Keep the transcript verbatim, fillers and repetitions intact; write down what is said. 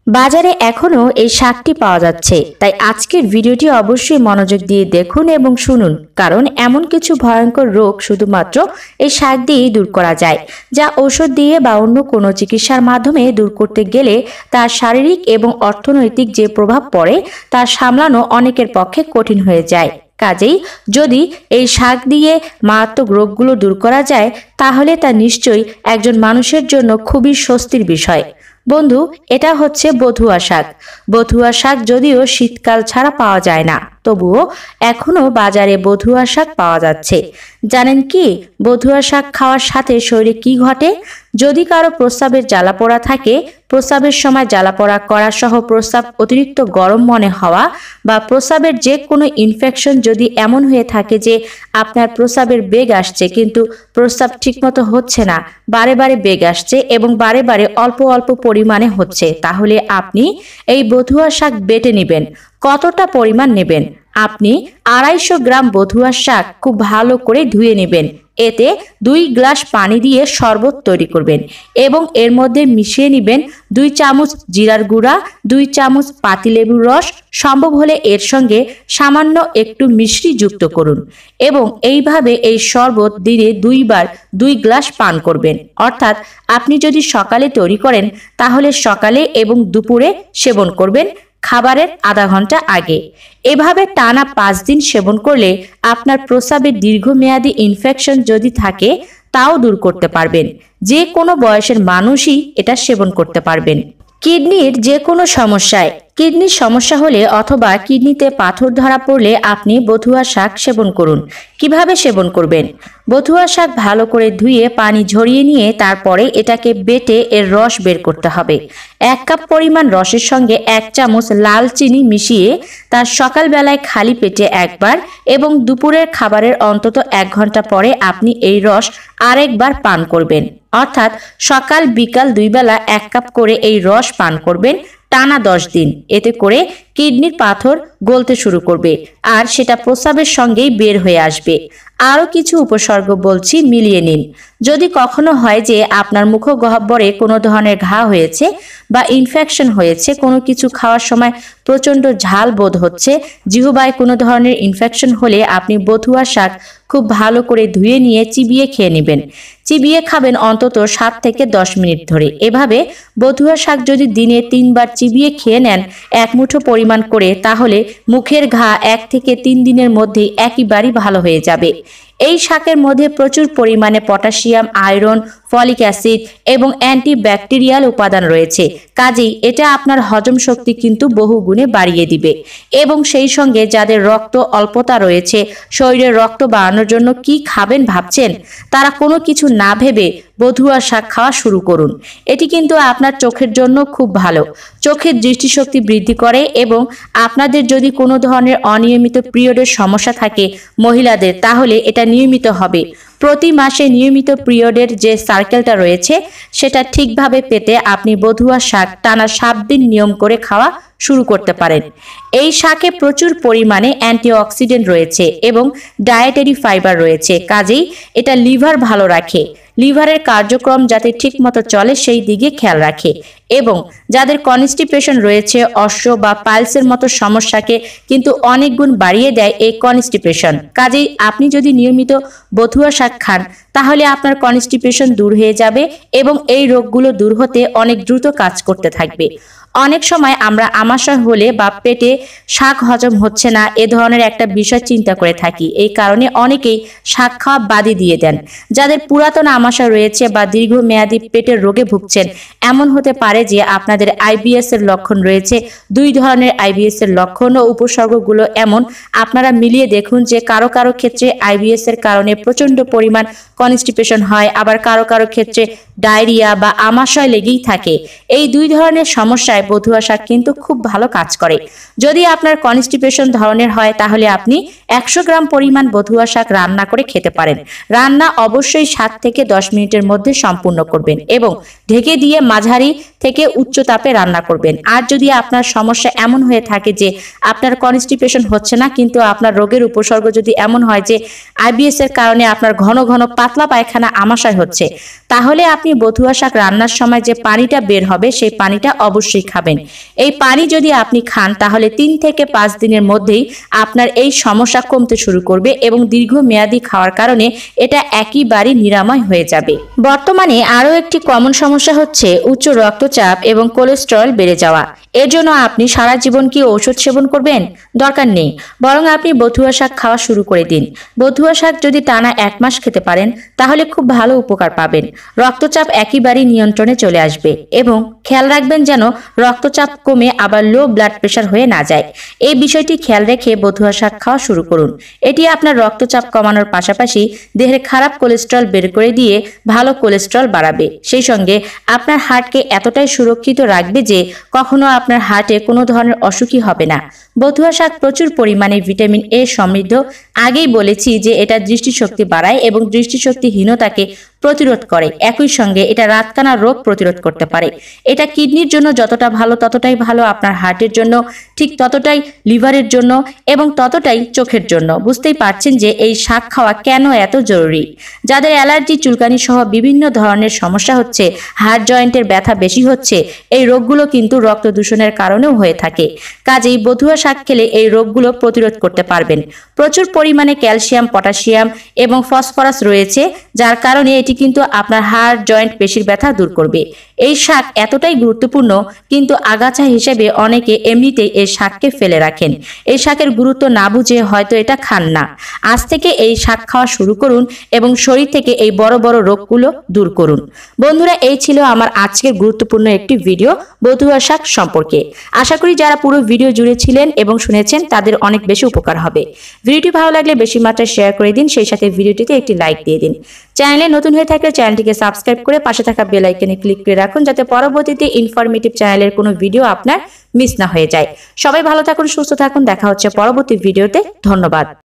বাজারে এখনো এই শাকটি পাওয়া যাচ্ছে, তাই আজকের ভিডিওটি অবশ্যই মনোযোগ দিয়ে দেখুন এবং শুনুন, কারণ এমন কিছু ভয়ঙ্কর রোগ শুধুমাত্র এই শাক দিয়েই দূর করা যায়, যা ঔষধ দিয়ে বা অন্য কোনো চিকিৎসার মাধ্যমে দূর করতে গেলে তার শারীরিক এবং অর্থনৈতিক যে প্রভাব পড়ে তা সামলানো অনেকের পক্ষে কঠিন হয়ে যায়। কাজেই যদি এই শাক দিয়ে মারাত্মক রোগগুলো দূর করা যায়, তাহলে তা নিশ্চয়ই একজন মানুষের জন্য খুবই স্বস্তির বিষয়। বন্ধু, এটা হচ্ছে বথুয়া শাক। বথুয়া শাক যদিও শীতকাল ছাড়া পাওয়া যায় না, তবুও এখনো বাজারে বথুয়া শাক পাওয়া যাচ্ছে। জানেন কি বথুয়া শাক খাওয়ার সাথে শরীরে কি ঘটে? যদি কারো প্রস্রাবের জ্বালাপোড়া থাকে, প্রস্রাবের সময় জ্বালাপোড়া করা সহ প্রস্রাব অতিরিক্ত গরম মনে হওয়া বা প্রস্রাবের যে কোনো ইনফেকশন যদি এমন হয়ে থাকে যে আপনার প্রস্রাবের বেগ আসছে কিন্তু প্রস্রাব ঠিকমতো হচ্ছে না, বারে বারে বেগ আসছে এবং বারে বারে অল্প অল্প পরিমাণে হচ্ছে, তাহলে আপনি এই বথুয়া শাক বেটে নেবেন। কতটা পরিমাণ নেবেন? আপনি আড়াইশো গ্রাম বথুয়া শাক খুব ভালো করে ধুয়ে নেবেন। এতে দুই গ্লাস পানি দিয়ে শরবত তৈরি করবেন এবং এর মধ্যে মিশিয়ে নেবেন দুই চামচ জিরার গুঁড়া, দুই চামচ পাতিলেবুর রস, সম্ভব হলে এর সঙ্গে সামান্য একটু মিশ্রি যুক্ত করুন এবং এইভাবে এই শরবত দিনে দুইবার দুই গ্লাস পান করবেন। অর্থাৎ আপনি যদি সকালে তৈরি করেন তাহলে সকালে এবং দুপুরে সেবন করবেন খাবারের আধা ঘন্টা আগে। এভাবে টানা পাঁচ দিন সেবন করলে আপনার প্রস্রাবের দীর্ঘমেয়াদী ইনফেকশন যদি থাকে তাও দূর করতে পারবেন। যে কোনো বয়সের মানুষই এটা সেবন করতে পারবেন। কিডনির যে কোনো সমস্যায় কিডনির সমস্যা হলে অথবা কিডনিতে পাথর ধরা পড়লে আপনি বথুয়া শাক সেবন করুন। কিভাবে সেবন করবেন? বথুয়া শাক ভালো করে ধুয়ে পানি ঝরিয়ে নিয়ে তারপরে এটাকে বেটে এর রস বের করতে হবে। এক কাপ পরিমাণ রসের সঙ্গে এক চামচ লাল চিনি মিশিয়ে তার সকালবেলায় খালি পেটে একবার এবং দুপুরের খাবারের অন্তত এক ঘন্টা পরে আপনি এই রস আরেকবার পান করবেন। অর্থাৎ সকাল বিকাল দুই বেলা এক কাপ করে এই রস পান করবেন টানা দশ দিন। এতে করে কিডনির পাথর গলতে শুরু করবে আর সেটা প্রস্রাবের সঙ্গেই বের হয়ে আসবে। আরও কিছু উপসর্গ বলছি, মিলিয়ে নিন। যদি কখনো হয় যে আপনার মুখগহ্বরে কোনো ধরনের ঘা হয়েছে বা ইনফেকশন হয়েছে, কোনো কিছু খাওয়ার সময় প্রচণ্ড ঝাল বোধ হচ্ছে, জিহ্বায় কোনো ধরনের ইনফেকশন হলে আপনি বথুয়া শাক খুব ভালো করে ধুয়ে নিয়ে চিবিয়ে খেয়ে নেবেন। চিবিয়ে খাবেন অন্তত সাত থেকে দশ মিনিট ধরে। এভাবে বথুয়া শাক যদি দিনে তিনবার চিবিয়ে খেয়ে নেন এক মুঠো পরিমাণ করে, তাহলে মুখের ঘা এক থেকে তিন দিনের মধ্যেই একেবারেই ভালো হয়ে যাবে। এই শাকের মধ্যে প্রচুর পরিমাণে পটাশিয়াম, আয়রন, ফলিক অ্যাসিড এবং অ্যান্টিব্যাকটেরিয়াল উপাদান রয়েছে। কাজেই এটা আপনার হজম শক্তি কিন্তু বহু গুণে বাড়িয়ে দিবে। এবং সেই সঙ্গে যাদের রক্ত অল্পতা রয়েছে, শরীরে রক্ত বাড়ানোর জন্য কি খাবেন ভাবছেন, তারা কোনো কিছু না ভেবে বথুয়া শাক খাওয়া শুরু করুন। এটি কিন্তু আপনার চোখের জন্য খুব ভালো। চোখের দৃষ্টিশক্তি বৃদ্ধি করে এবং আপনাদের যদি কোনো ধরনের অনিয়মিত পিরিয়ডের সমস্যা থাকে মহিলাদের, তাহলে এটা নিয়মিত হবে। প্রতি মাসে নিয়মিত পিরিয়ডের যে সার্কেলটা রয়েছে সেটা ঠিকভাবে পেতে আপনি বথুয়া শাক টানা সাত দিন নিয়ম করে খাওয়া শুরু করতে পারেন। এই শাকে প্রচুর পরিমাণে অ্যান্টিঅক্সিডেন্ট রয়েছে এবং ডায়েটারি ফাইবার রয়েছে, কাজেই এটা লিভার ভালো রাখে। লিভারের কার্যক্রম যাতে ঠিকমতো চলে সেই দিকে খেয়াল রাখে এবং যাদের কনস্টিপেশন রয়েছে, অশ্ব বা পাইলসের মতো সমস্যাকে কিন্তু অনেক গুণ বাড়িয়ে দেয় এই কনস্টিপেশন। কাজেই আপনি যদি নিয়মিত বথুয়া শাক খান তাহলে আপনার কনস্টিপেশন দূর হয়ে যাবে এবং এই রোগগুলো দূর হতে অনেক দ্রুত কাজ করতে থাকবে। অনেক সময় আমরা আমাশয় হলে বা পেটে শাক হজম হচ্ছে না এ ধরনের একটা বিষয় চিন্তা করে থাকি। এই কারণে অনেকেই শাক খাওয়া বাদই দিয়ে দেন। যাদের পুরাতন আমাশয় রয়েছে বা দীর্ঘমেয়াদী পেটের রোগে ভুগছেন, এমন হতে পারে যে আপনাদের আইবিএস এর লক্ষণ রয়েছে। দুই ধরনের আইবিএস এর লক্ষণ ও উপসর্গগুলো এমন, আপনারা মিলিয়ে দেখুন যে কারো কারো ক্ষেত্রে আইবিএস এর কারণে প্রচন্ড পরিমাণ কনস্টিপেশন হয়, আবার কারো কারো ক্ষেত্রে ডায়রিয়া বা আমাশয় লেগেই থাকে। এই দুই ধরনের সমস্যায় বথুয়া শাক কিন্তু খুব ভালো কাজ করে। যদি আপনার কনস্টিপেশন ধরনের হয় তাহলে আপনি একশো গ্রাম পরিমাণ বথুয়া শাক রান্না করে খেতে পারেন। রান্না অবশ্যই সাত থেকে দশ মিনিটের মধ্যে সম্পূর্ণ করবেন এবং ঢেকে দিয়ে মাঝারি থেকে উচ্চ তাপে রান্না করবেন। আর যদি আপনার সমস্যা এমন হয়ে থাকে যে আপনার কনস্টিপেশন হচ্ছে না কিন্তু আপনার রোগের উপসর্গ যদি এমন হয় যে আইবিএস এর কারণে আপনার ঘন ঘন পাতলা পায়খানা আমাশয় হচ্ছে, তাহলে আপনি বথুয়া শাক রান্নার সময় যে পানিটা বের হবে সেই পানিটা অবশ্যই খাবেন। এই পানি যদি আপনি খান তাহলে তিন থেকে পাঁচ দিনের মধ্যেই আপনার এই সমস্যা কমতে শুরু করবে এবং দীর্ঘমেয়াদী খাওয়ার কারণে এটা একেবারে নিরাময় হয়ে যাবে। বর্তমানে আরও একটি কমন সমস্যা হচ্ছে উচ্চ রক্তচাপ এবং কোলেস্টেরল বেড়ে যাওয়া। এর জন্য আপনি সারা জীবন কি ঔষধ সেবন করবেন? দরকার নেই, বরং আপনি বথুয়া শাক খাওয়া শুরু করে দিন। বথুয়া শাক যদি টানা এক মাস খেতে পারেন তাহলে খুব ভালো উপকার পাবেন। রক্তচাপ একেবারেই নিয়ন্ত্রণে চলে আসবে এবং খেয়াল রাখবেন যেন রক্তচাপ কমে আবার লো ব্লাড প্রেশার হয়ে না যায়। এই বিষয়টি খেয়াল রেখে বথুয়া শাক খাওয়া শুরু করুন। এটি আপনার রক্তচাপ কমানোর পাশাপাশি দেহের খারাপ কোলেস্টেরল বের করে দিয়ে ভালো কোলেস্টেরল বাড়াবে। সেই সঙ্গে আপনার হার্টকে এতটাই সুরক্ষিত রাখবে যে কখনো আপনার হার্টে কোনো ধরনের অসুখই হবে না। বথুয়া শাক প্রচুর পরিমাণে ভিটামিন এ সমৃদ্ধ। আগেই বলেছি যে এটা দৃষ্টিশক্তি বাড়ায় এবং দৃষ্টিশক্তিহীনতাকে প্রতিরোধ করে। একই সঙ্গে এটা রাতকানা রোগ প্রতিরোধ করতে পারে। এটা কিডনির জন্য যতটা ভালো ততটাই ভালো আপনার হার্টের জন্য, ঠিক ততটাই লিভারের জন্য এবং ততটাই চোখের জন্য। বুঝতেই পারছেন যে এই শাক খাওয়া কেন এত জরুরি। যাদের অ্যালার্জি, চুলকানি সহ বিভিন্ন ধরনের সমস্যা হচ্ছে, হাড় জয়েন্টের ব্যথা বেশি হচ্ছে, এই রোগগুলো কিন্তু রক্ত দূষণের কারণেও হয়ে থাকে। কাজেই বথুয়া শাক খেলে এই রোগগুলো প্রতিরোধ করতে পারবেন। প্রচুর পরিমাণে ক্যালসিয়াম, পটাশিয়াম এবং ফসফরাস রয়েছে, যার কারণে এটি কিন্তু আপনার হাড়, জয়েন্ট, পেশির ব্যথা দূর করবে। এই শাক এতটাই গুরুত্বপূর্ণ কিন্তু আগাছা হিসেবে অনেকে এমনিতেই এই শাককে ফেলে রাখেন। এই শাকের গুরুত্ব না বুঝে হয়তো এটা খান না। আজ থেকে এই শাক খাওয়া শুরু করুন এবং শরীর থেকে এই বড় বড় রোগগুলো দূর করুন। বন্ধুরা, এই ছিল আমার আজকের গুরুত্বপূর্ণ একটি ভিডিও বথুয়া শাক সম্পর্কে। আশা করি যারা পুরো ভিডিও জুড়ে ছিলেন এবং শুনেছেন তাদের অনেক বেশি উপকার হবে। ভিডিওটি ভালো লাগলে বেশি মাত্রায় শেয়ার করে দিন, সেই সাথে ভিডিওটিতে একটি লাইক দিয়ে দিন। চ্যানেলে নতুন হয়ে থাকলে চ্যানেলটিকে সাবস্ক্রাইব করে পাশে থাকা বেল আইকনে ক্লিক করে রাখুন, যাতে পরবর্তীতে ইনফরমেটিভ চ্যানেলের কোনো ভিডিও আপনার মিস না হয়ে যায়। সবাই ভালো থাকুন, সুস্থ থাকুন। দেখা হচ্ছে পরবর্তী ভিডিওতে। ধন্যবাদ।